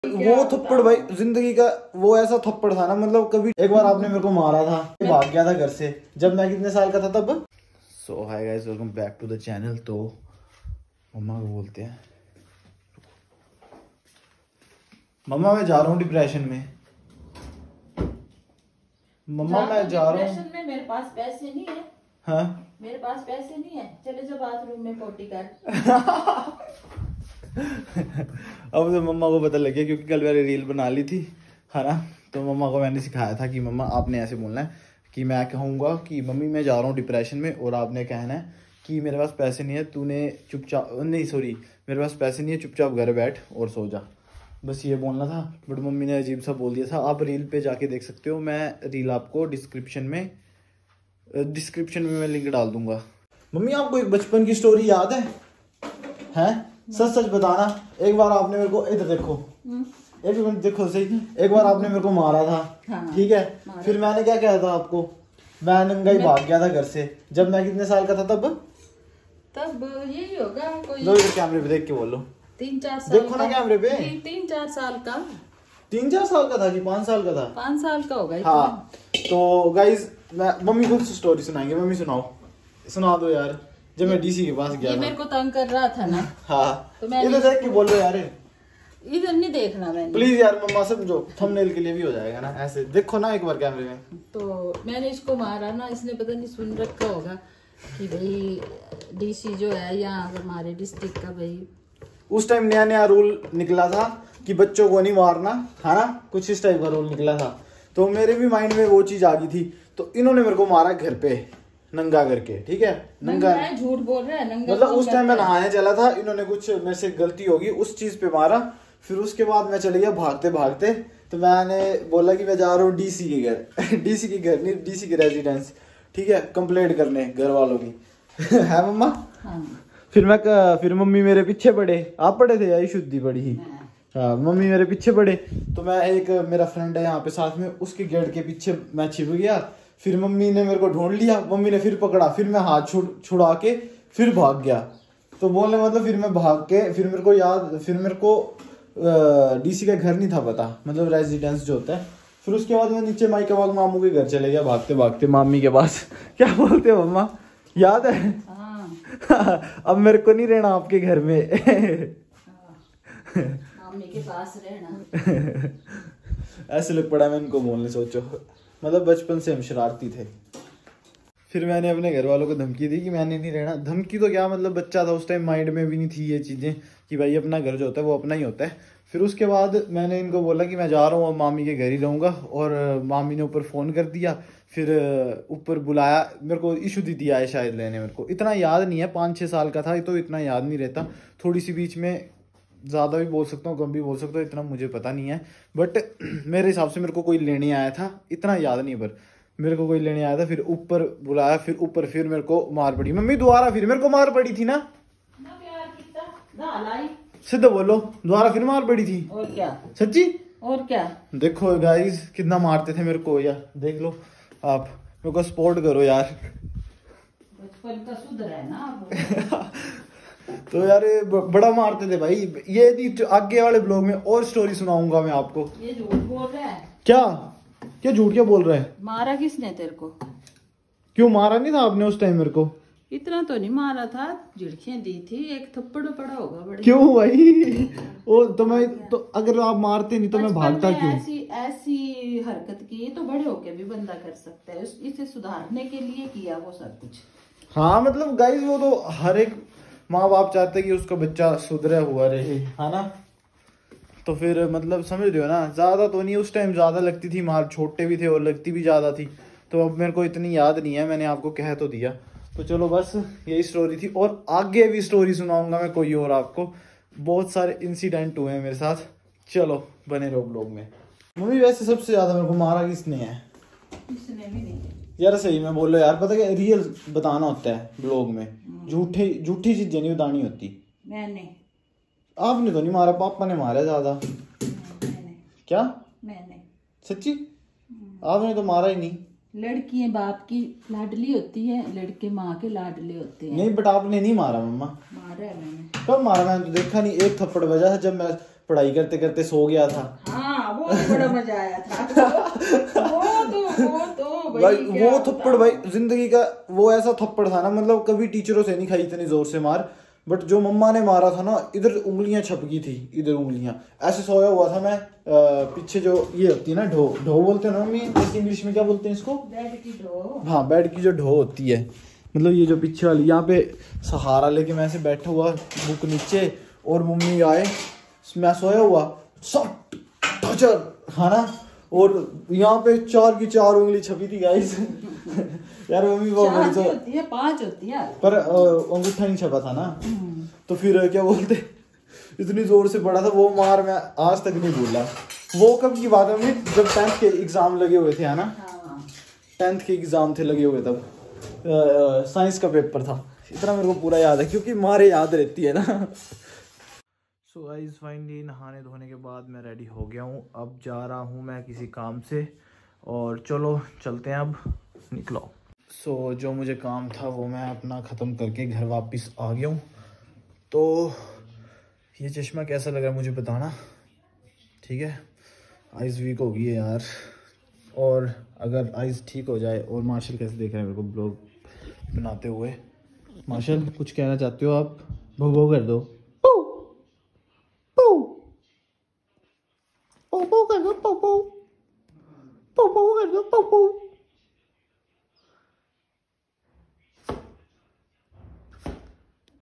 वो थप्पड़ भाई जिंदगी का वो ऐसा थप्पड़ था ना, मतलब कभी एक बार आपने मेरे को मारा था, भाग गया था घर से जब मैं कितने साल का था तब। So hi guys, welcome back to the channel. तो मम्मा को बोलते हैं, मम्मा मैं जा रहा हूँ डिप्रेशन में। मम्मा मैं जा रहा हूँ में, मेरे पास पैसे नहीं है। हाँ मेरे पास पैसे नहीं है, चले जाओ बाथरूम में पोटी कर। अब तो मम्मा को पता लग गया, क्योंकि कल मैंने रील बना ली थी है ना। तो मम्मा को मैंने सिखाया था कि मम्मा आपने ऐसे बोलना है कि मैं कहूँगा कि मम्मी मैं जा रहा हूँ डिप्रेशन में, और आपने कहना है कि मेरे पास पैसे नहीं है, तूने चुपचाप नहीं सॉरी मेरे पास पैसे नहीं है, चुपचाप घर बैठ और सो जा। बस ये बोलना था, बट मम्मी ने अजीब सा बोल दिया था। आप रील पे जाके देख सकते हो, मैं रील आपको डिस्क्रिप्शन में मैं लिंक डाल दूंगा। मम्मी आपको एक बचपन की स्टोरी याद है? हैं? सच सच बताना। एक बार आपने मेरे को इधर देखो, एक मिनट देखो सही, एक बार आपने मेरे को मारा था। हाँ, ठीक है। फिर मैंने क्या कहा था आपको? मैं नंगा ही भाग गया था घर से जब मैं कितने साल का था तब यही होगा कोई। लो इधर कैमरे पे देख के बोलो। 3-4 साल देखो ना कैमरे पे। 3-4 साल का। 3-4 साल का था कि 5 साल का था? 5 साल का होगा। हाँ तो गाइज मैं मम्मी को स्टोरी सुनाएंगे। मम्मी सुनाओ, सुना दो यार। जब मैं डीसी के पास गया, मेरे को तंग कर रहा था ना। हाँ तो मैं इधर देख के बोलो यार, इधर नहीं देखना मैंने। प्लीज यार मम्मा, समझो थंबनेल के लिए भी हो जाएगा ना, ऐसे देखो ना एक बार कैमरे में। तो मैंने इसको मारा ना, इसने पता नहीं सुन रखा होगा कि भाई डीसी जो है यहाँ हमारे डिस्ट्रिक्ट का, भाई उस टाइम नया नया रूल निकला था कि बच्चों को नहीं मारना है ना, कुछ इस टाइप का रूल निकला था। तो मेरे भी माइंड में वो चीज आ गई थी, तो इन्होंने मेरे को मारा घर पे नंगा करके। ठीक है, नंगा झूठ बोल रहा है, नंगा मतलब उस टाइम मैं नहाने चला था, इन्होंने कुछ मेरे से गलती होगी उस चीज पे मारा। फिर उसके बाद मैं चले गया भागते भागते, तो मैंने बोला कि मैं जा रहा हूँ डीसी के घर डीसी के घर नहीं, डीसी के रेजिडेंस, ठीक है, कंप्लेंट करने घर वालों की है मम्मा। हाँ। फिर मम्मी मेरे पीछे पड़े। आप पड़े थे या शुद्धि पड़ी ही? हाँ मम्मी मेरे पीछे पड़े। तो मैं एक मेरा फ्रेंड है यहाँ पे साथ में, उसके गेट के पीछे मैं छिप गया। फिर मम्मी ने मेरे को ढूंढ लिया, मम्मी ने फिर पकड़ा, फिर मैं हाथ छुड़ा के फिर भाग गया। तो बोलने मतलब फिर मैं भाग के, फिर मेरे को डीसी का घर नहीं था पता, मतलब रेजिडेंस जो होता है। फिर उसके बाद मैं नीचे माई कबाग मामू के घर चले गया भागते भागते मामी के पास क्या बोलते हो मम्मा, याद है? हाँ। अब मेरे को नहीं रहना आपके घर में मामी के पास रहना ऐसे लग पड़ा मैं इनको बोलने, सोचो मतलब बचपन से हम शरारती थे। फिर मैंने अपने घर वालों को धमकी दी कि मैंने नहीं रहना। धमकी तो क्या, मतलब बच्चा था उस टाइम, माइंड में भी नहीं थी ये चीज़ें कि भाई अपना घर जो होता है वो अपना ही होता है। फिर उसके बाद मैंने इनको बोला कि मैं जा रहा हूँ, मामी के घर ही रहूँगा। और मामी ने ऊपर फ़ोन कर दिया, फिर ऊपर बुलाया मेरे को। इशू दीदी आए शायद लेने, मेरे को इतना याद नहीं है, 5-6 साल का था तो इतना याद नहीं रहता। थोड़ी सी बीच में ज़्यादा भी बोल सकता हूँ, कम भी बोल सकता हूँ, इतना मुझे पता नहीं है। बट मेरे हिसाब से मेरे को कोई लेने आया था, इतना याद नहीं, पर मेरे को कोई लेने आया था। फिर ऊपर बुलाया, फिर मेरे को मार पड़ी मम्मी दोबारा, फिर मेरे को मार पड़ी थी ना सीधा बोलो, दोबारा फिर मार पड़ी थी। और क्या? सच्ची? और क्या? देखो गाइस कितना मारते थे मेरे को, यार देख लो आप, मेरे को सपोर्ट करो यार। बचपन का सुधर है ना तो यार बड़ा मारते थे भाई। ये आगे वाले ब्लॉग में और स्टोरी सुनाऊंगा मैं आपको। ये झूठ बोल रहा है। क्या झूठ क्या बोल रहा है? मारा किसने तेरे को? क्यों मारा नहीं था आपने उस टाइम मेरे को? इतना तो नहीं मारा था, झिड़कियां दी थी, एक थप्पड़ पड़ा होगा बड़े। क्यों भाई? ओ तो मैं तो अगर आप मारते नहीं तो मैं भागता क्यों? ऐसी हरकत की तो बड़े होके भी बंदा कर सकता है, इसे सुधारने के लिए किया वो सब कुछ। हाँ मतलब गाइस वो तो हर एक माँ बाप चाहते हैं कि उसका बच्चा सुधरा हुआ रहे, है ना। तो फिर मतलब समझ रहे हो ना, ज्यादा तो नहीं, उस टाइम ज्यादा लगती थी मार, छोटे भी थे और लगती भी ज्यादा थी। तो अब मेरे को इतनी याद नहीं है, मैंने आपको कह तो दिया। तो चलो बस यही स्टोरी थी, और आगे भी स्टोरी सुनाऊंगा मैं कोई और आपको। बहुत सारे इंसिडेंट हुए हैं मेरे साथ, चलो बने रहो ब्लॉग में। मम्मी वैसे सबसे ज्यादा मेरे को मारा किसने है? किसने भी नहीं यार सही में बोलो यार, पता क्या रियल बताना होता है ब्लॉग में, झूठी चीजें नहीं बतानी होती। मैंने। आपने तो नहीं मारा, पापा ने मारा ज्यादा। मैंने। क्या? मैंने। सच्ची? आपने तो मारा ही नहीं। लड़की बाप की लाडली होती है, लड़के माँ के लाडले होते हैं। नहीं बट आपने नहीं मारा मम्मा। मारा है मैंने। कब मारा? मैंने तो देखा नहीं, एक थप्पड़ बजा था जब मैं पढ़ाई करते करते सो गया था। हाँ वो बड़ा मजा आया था। भाई वो थप्पड़ भाई जिंदगी का वो ऐसा थप्पड़ था ना, मतलब कभी टीचरों से नहीं खाई इतनी जोर से मार, बट जो मम्मा ने मारा था ना, इधर उंगलियां छप गई थी, इधर उंगलियां ऐसे सोया हुआ था मैं, पीछे जो ये होती है ना ढो, ढो बोलते हैं ना मम्मी, इंग्लिश में क्या बोलते हैं इसको? बेड की ढो। हाँ बेड की जो ढो होती है, मतलब ये जो पीछे वाली, यहाँ पे सहारा लेके मैं ऐसे बैठा हुआ बुक नीचे, और मम्मी आए, मैं सोया हुआ सट खाना, और यहाँ पे 4 की 4 उंगली छपी थी गाइस। यार मम्मी वो बड़ी तो होती है, 5 होती है, पर अंगूठा नहीं छपा था ना, तो फिर क्या बोलते, इतनी जोर से पड़ा था वो मार, मैं आज तक नहीं भूला। वो कब की बात है मम्मी, जब 10th के एग्जाम लगे हुए थे, है ना? 10th के एग्जाम थे लगे हुए, तब साइंस का पेपर था, इतना मेरे को पूरा याद है क्योंकि मारे याद रहती है ना। सो गाइस फाइनली नहाने धोने के बाद मैं रेडी हो गया हूँ, अब जा रहा हूँ मैं किसी काम से, और चलो चलते हैं, अब निकलो। सो जो मुझे काम था वो मैं अपना ख़त्म करके घर वापस आ गया हूँ। तो ये चश्मा कैसा लग रहा है मुझे बताना, ठीक है? आइज़ वीक हो गई है यार, और अगर आइज़ ठीक हो जाए। और मार्शल कैसे देख रहे हैं मेरे को ब्लॉग बनाते हुए? मार्शल कुछ कहना चाहते हो आप? भो भो कर दो, भो भो कर